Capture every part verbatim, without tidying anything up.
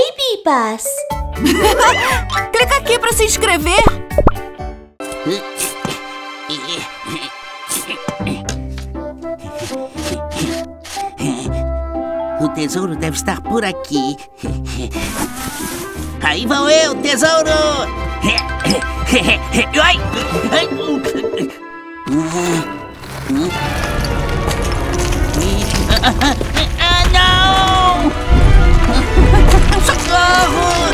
Bibas! Clica aqui para se inscrever. O tesouro deve estar por aqui. Aí vou eu, tesouro! Ai! Ah, não! Socorro!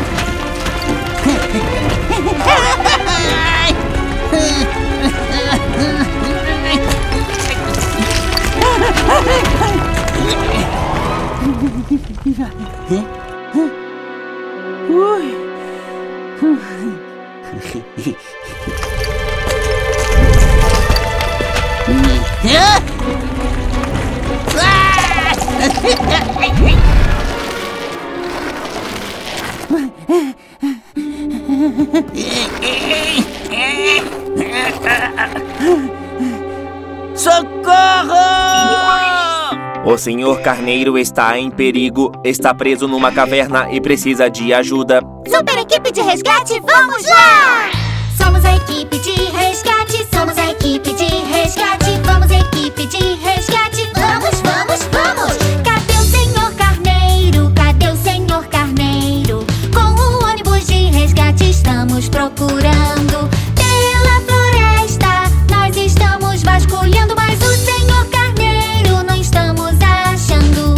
Socorro! O senhor Carneiro está em perigo, está preso numa caverna e precisa de ajuda. Super equipe de resgate, vamos lá! Somos a equipe de resgate, somos a equipe de resgate, vamos equipe de resgate, vamos, vamos, vamos! Cadê o senhor Carneiro? Cadê o senhor Carneiro? Com o ônibus de resgate estamos procurando. Pela floresta nós estamos vasculhando, mas o senhor Carneiro não estamos achando.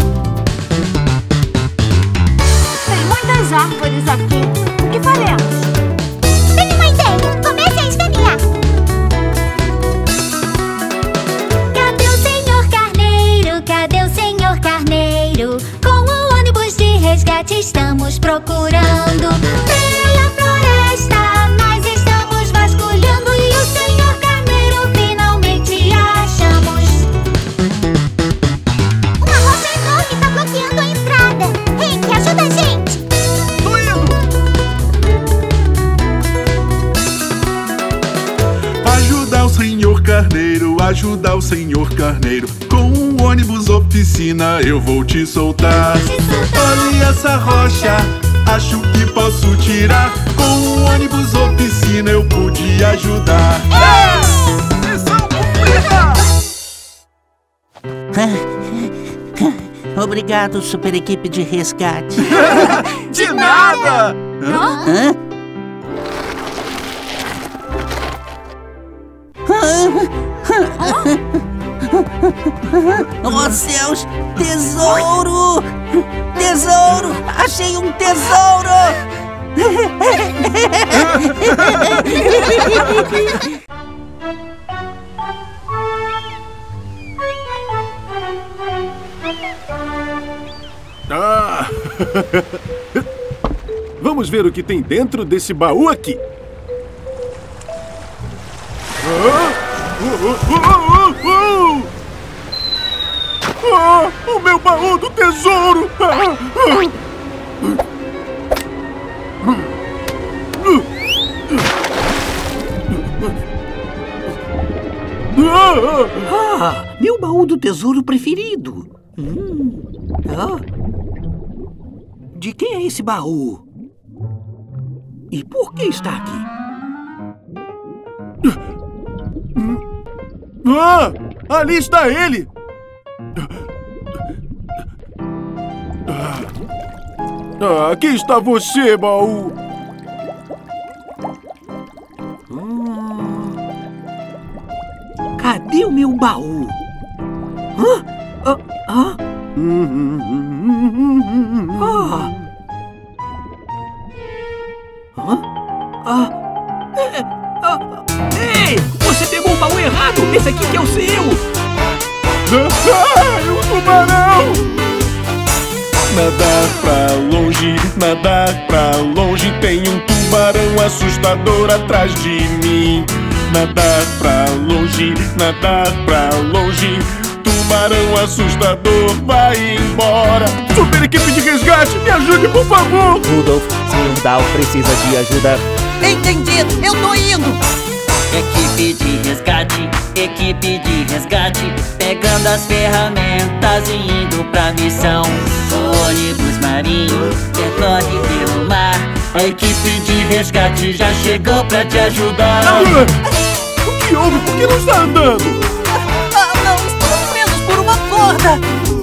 Tem muitas árvores aqui. O que faremos? Tenho uma ideia! Comece a escanear! Cadê o senhor Carneiro? Cadê o senhor Carneiro? Com o ônibus de resgate estamos procurando. Pela floresta nós estamos vasculhando e o senhor Carneiro finalmente achamos. Uma rocha enorme está bloqueando a estrada. Henk, ajuda a gente! Ajudar o senhor Carneiro, ajudar o senhor Carneiro. Com um ônibus oficina eu vou te soltar. Olha essa rocha, acho que posso tirar. Com um ônibus oficina eu pude ajudar. Missão cumprida! Obrigado, super equipe de resgate. De nada! Hã? Oh céus! Tesouro! Tesouro! Achei um tesouro! Ah. Vamos ver o que tem dentro desse baú aqui. Ah! Uh, uh, uh, uh, uh. Ah, o meu baú do tesouro! Ah, ah. Ah, meu baú do tesouro preferido. Hum. Ah. De quem é esse baú? E por que está aqui? Ah, ali está ele! Ah, aqui está você, baú! Hum. Cadê o meu baú? Hã? Ah, ah. Ah. Hã? Ah. É, ah. Ei! Você pegou o baú errado! Esse aqui que é o seu! Ai, um tubarão! Nadar pra longe, nadar pra longe. Tem um tubarão assustador atrás de mim. Nadar pra longe, nadar pra longe. Tubarão assustador, vai embora. Super equipe de resgate, me ajude, por favor. Rudolph, senhor Dow precisa de ajuda. Entendido, eu tô indo! Equipe de resgate, equipe de resgate, pegando as ferramentas e indo pra missão. O ônibus marinho percorre pelo mar. A equipe de resgate já chegou pra te ajudar. O que houve? Por que não está andando? Ah, não, estamos presos por uma corda.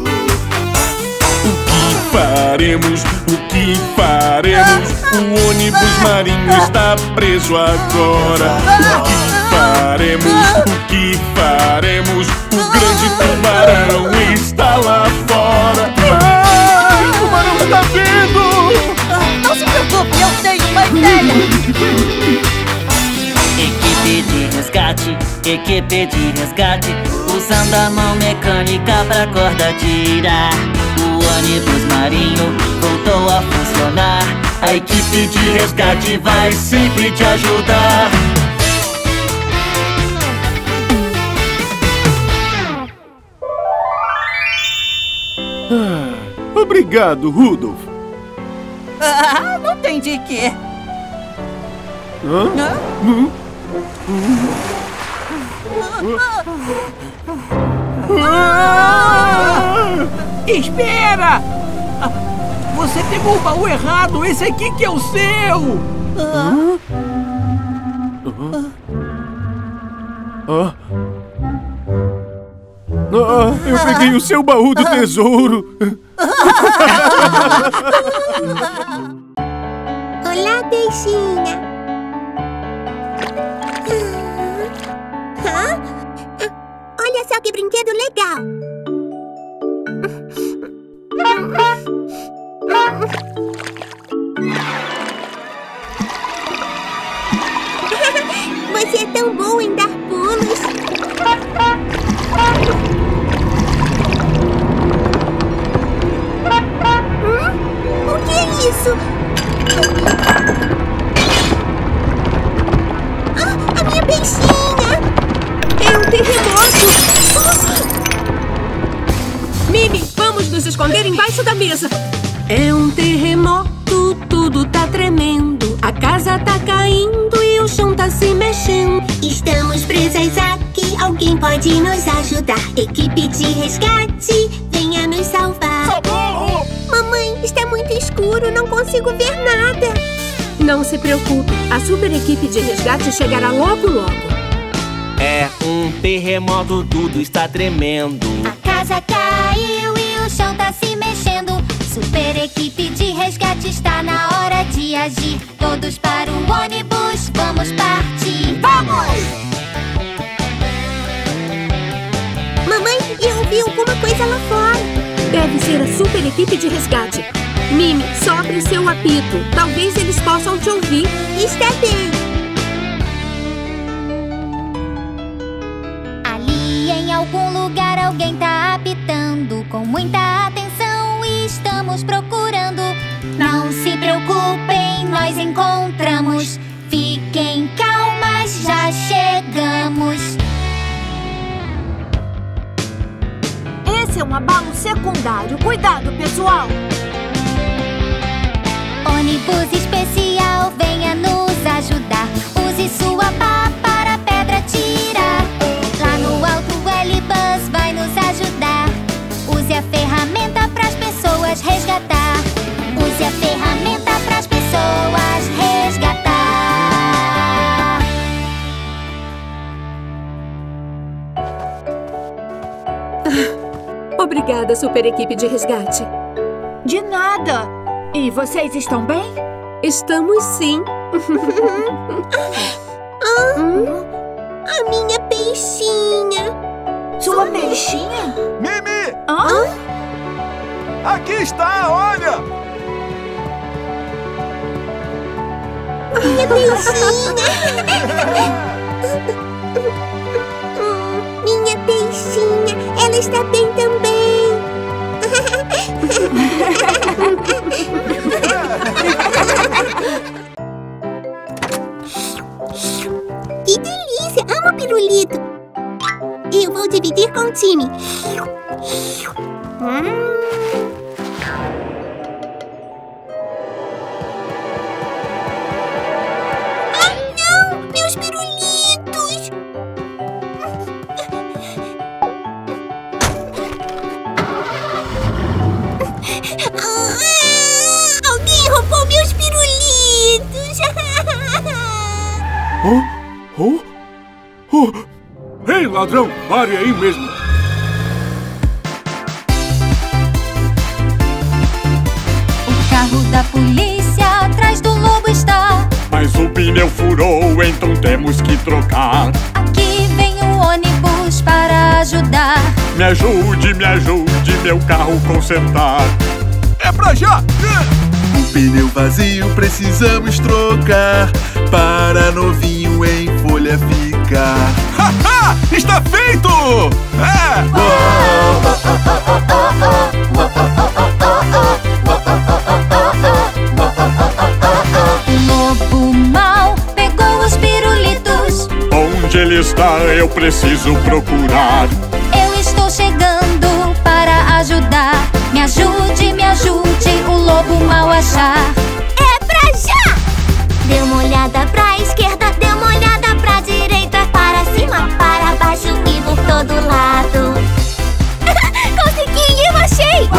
O que faremos? O que faremos? O ônibus marinho está preso agora. O que faremos? O que faremos? O grande tubarão está lá fora. Ai, o tubarão está vindo! Não se preocupe, eu tenho uma ideia. Equipe de resgate, equipe de resgate, usando a mão mecânica pra corda tirar. O ônibus marinho voltou a funcionar. A equipe de resgate vai sempre te ajudar. Ah, obrigado, Rudolf. Ah, não tem de quê. Hã? Hã? Hum? Ah! Espera! Ah, você pegou o baú errado! Esse aqui que é o seu! Hã? Ah. Ah, eu peguei o seu baú do tesouro. Olá, peixinha. Hã? Olha só que brinquedo legal. Você é tão bom em dar pulos. Hum? O que é isso? Ah, a minha peixinha! É um terremoto. Mimi, vamos nos esconder embaixo da mesa. É um terremoto, tudo tá tremendo. A casa tá caindo e o chão tá se mexendo. Estamos presas aqui, alguém pode nos ajudar. Equipe de resgate, venha nos salvar. Socorro! Mamãe, está muito escuro, não consigo ver nada. Não se preocupe, a super equipe de resgate chegará logo logo. É um terremoto, tudo está tremendo. A casa caiu e o chão tá se mexendo. Super equipe de resgate está na hora de agir. Todos para o ônibus, vamos partir. Vamos! Mamãe, eu ouvi alguma coisa lá fora. Deve ser a super equipe de resgate. Mimi, sopre seu apito. Talvez eles possam te ouvir. Está bem. Ali em algum lugar alguém tá apitando com muita atenção e estamos procurando. Não se preocupem, nós encontramos. Fiquem calmas, já chegamos. Esse é um abalo secundário. Cuidado, pessoal! Ônibus especial, venha nos ajudar. Use sua pá para a pedra tirar. Lá no alto o L-Bus vai nos ajudar. Use a ferramenta para as pessoas resgatar. Use a ferramenta para as pessoas resgatar. Obrigada, super equipe de resgate. De nada. E vocês estão bem? Estamos sim. A minha peixinha. Sua peixinha? Mimi! Hã? Aqui está, olha! Minha peixinha. Minha peixinha. Ela está bem também. Que delícia! Amo pirulito. Eu vou dividir com o time. Hum. Ah, não! Meus pirulitos! Oh, oh, oh. Ei, ladrão, pare aí mesmo. O carro da polícia atrás do lobo está. Mas o pneu furou, então temos que trocar. Aqui vem o ônibus para ajudar. Me ajude, me ajude, meu carro consertar. É pra já! Um pneu vazio precisamos trocar para novinho em folha ficar. Haha! Está feito! É! O lobo mau pegou os pirulitos. Onde ele está, eu preciso procurar. Eu estou chegando para ajudar. Me ajude, me ajude, o lobo mau achar. É pra já! Dê uma olhada pra esquerda, dê uma olhada pra direita, para cima, para baixo e por todo lado. Consegui, eu achei!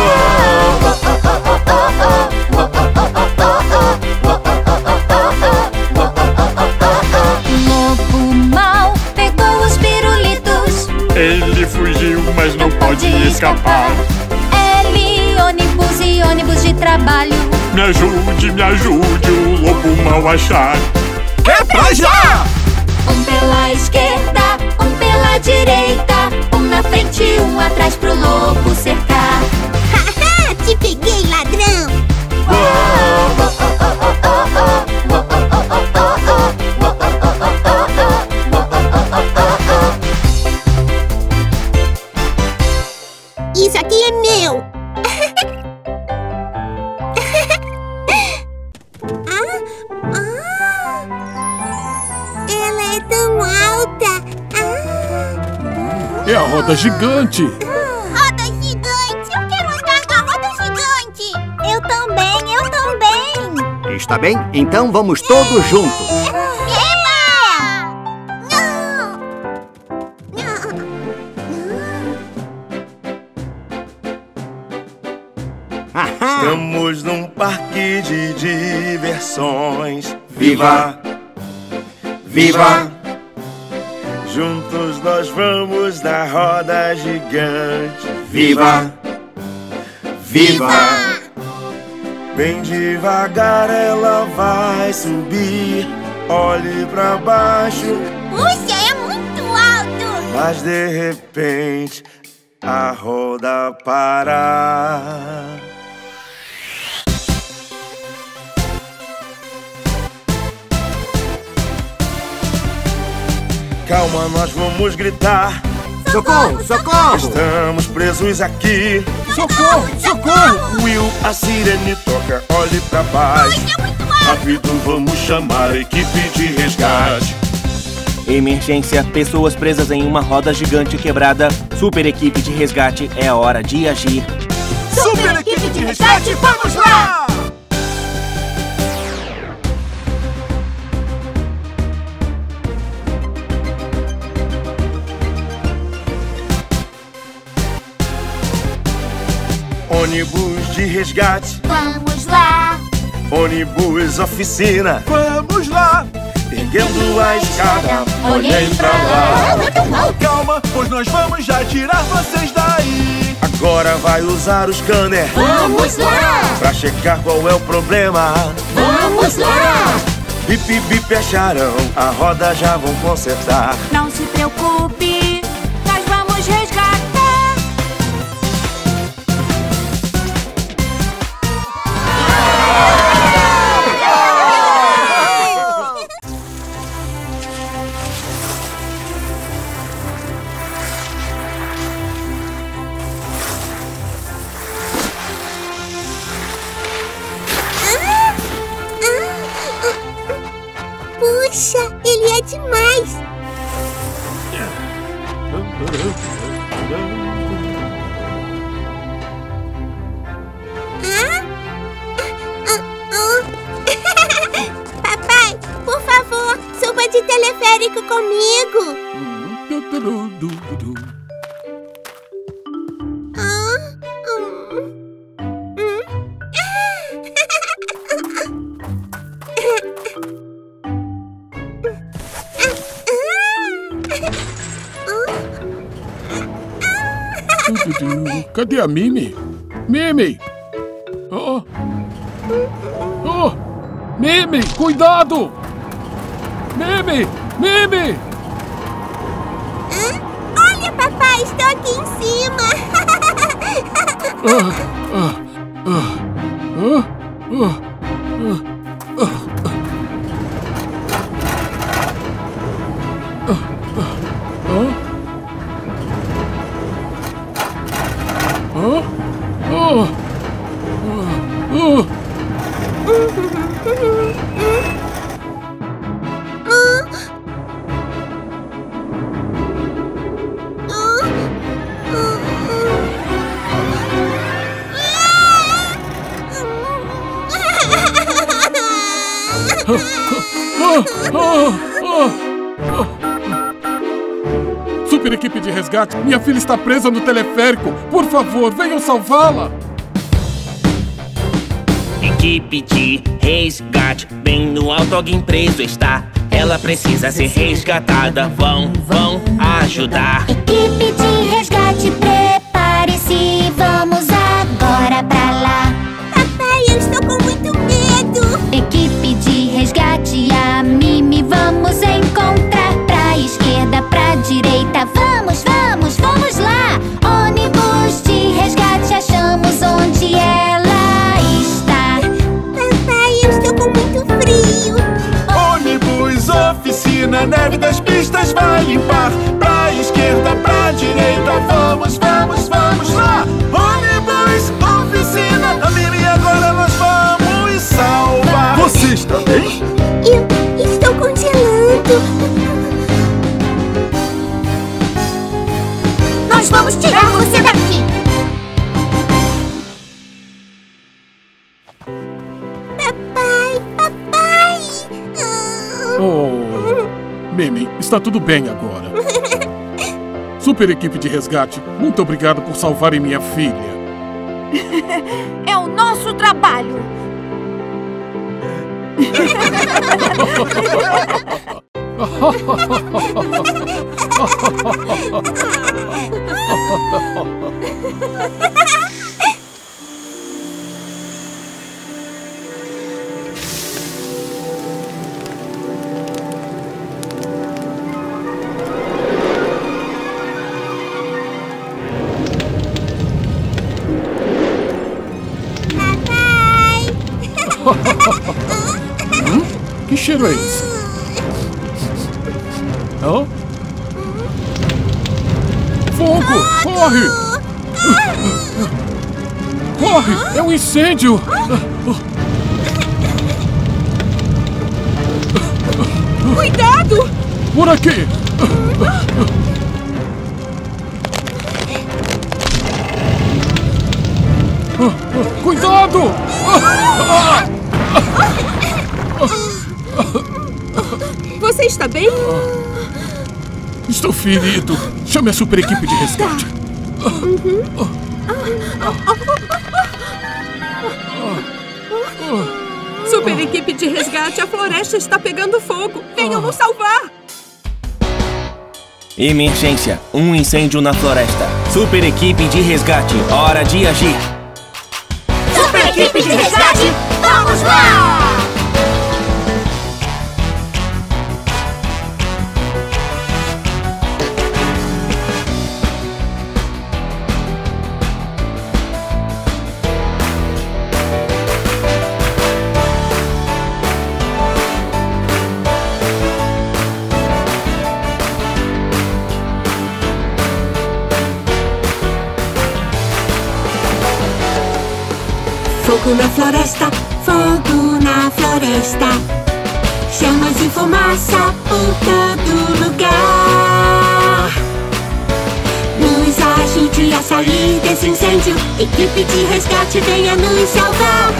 O lobo mau pegou os pirulitos. Ele fugiu, mas não, não pode, pode escapar. L, ônibus e ônibus de trabalho. Me ajude, me ajude, o lobo mau achar. É pra já! Um pela esquerda, um pela direita, um na frente, um atrás pro lobo cercar. Haha, te peguei, ladrão! Isso aqui é meu! ah, ah, ela é tão alta! Ah, é a roda gigante! roda gigante! Eu quero andar na roda gigante! Eu também, eu também! Está bem? Então vamos todos juntos. Estamos num parque de diversões. Viva! Viva! Juntos nós vamos na roda gigante. Viva! Viva! Bem devagar ela vai subir. Olhe pra baixo. Puxa, é muito alto! Mas de repente a roda para. Calma, nós vamos gritar. Socorro, socorro! Estamos presos aqui. Socorro, socorro! Will, a sirene toca, olhe pra baixo. Rápido, vamos chamar a equipe de resgate. Emergência, pessoas presas em uma roda gigante quebrada. Super equipe de resgate, é hora de agir. Super equipe de resgate, vamos lá! Ônibus de resgate, Vamos lá! ônibus oficina, Vamos lá! erguendo a escada, olhem pra lá. Calma, pois nós vamos já tirar vocês daí. Agora vai usar o scanner Vamos lá! pra checar qual é o problema. Vamos lá! Bip, bip, acharão, a roda já vão consertar. Não se preocupe, nós vamos resgatar. Puxa, ele é demais! Hã? Ah, ah, ah. Papai, por favor, suba de teleférico comigo! Ah, hum, hum. Cadê a Mimi? Mimi! Oh! Oh! Mimi, cuidado! Mimi! Mimi! Hã? Olha, papai, estou aqui em cima! Ah, ah, ah, ah, ah, ah, ah. Super equipe de resgate, minha filha está presa no teleférico. Por favor, venham salvá-la. Equipe de resgate, bem no alto alguém preso está. Ela precisa ser resgatada, vão, vão ajudar. Equipe de resgate, prepare-se, vamos agora pra lá. Papai, eu estou com muito medo. Equipe de resgate, a Mimi vamos encontrar. Pra esquerda, pra direita, vamos, vamos, vamos lá. Ônibus de resgate, achamos onde ela está. Papai, eu estou com muito frio. Ônibus, oficina, neve das pistas vai limpar. Pra esquerda, pra direita, vamos, vamos, vamos lá. Ônibus, oficina, a Mimi agora nós vamos salvar. Você está bem? Eu estou congelando. Nós vamos tirar você daqui. Papai, papai. Oh, Mimi, está tudo bem agora. Super equipe de resgate, muito obrigado por salvarem minha filha. É o nosso trabalho. Hum? Que cheiro é esse? Hã? Fogo! Corre! Corre! É um incêndio! Cuidado! Por aqui! Cuidado! Você está bem? Estou ferido. Chame a super equipe de resgate. Uhum. Super equipe de resgate, a floresta está pegando fogo. Venham nos salvar. Emergência, um incêndio na floresta. Super equipe de resgate, hora de agir. Super equipe de resgate, vamos lá! Fogo na floresta, fogo na floresta. Chamas e fumaça por todo lugar. Nos ajude a sair desse incêndio. Equipe de resgate, venha nos salvar.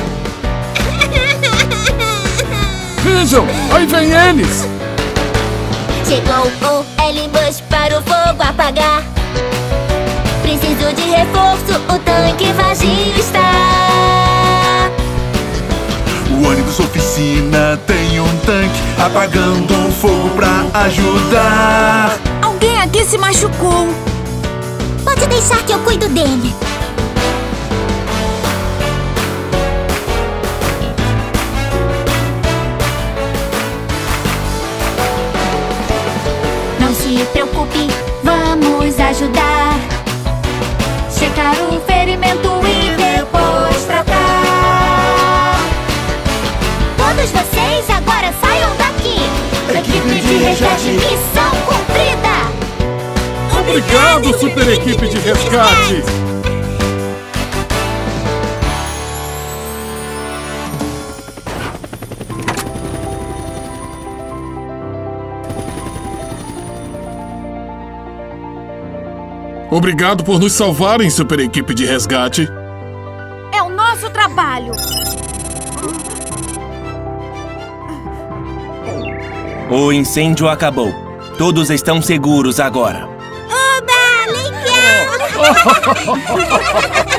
Vejam, aí vem eles. Chegou o L-Bus para o fogo apagar. Preciso de reforço, o tanque vazio está. O ônibus oficina tem um tanque apagando um fogo pra ajudar. Alguém aqui se machucou. Pode deixar que eu cuido dele. resgate, missão cumprida! Obrigado, super equipe de resgate! Obrigado por nos salvarem, super equipe de resgate. É o nosso trabalho. O incêndio acabou. Todos estão seguros agora. Oba! Legal!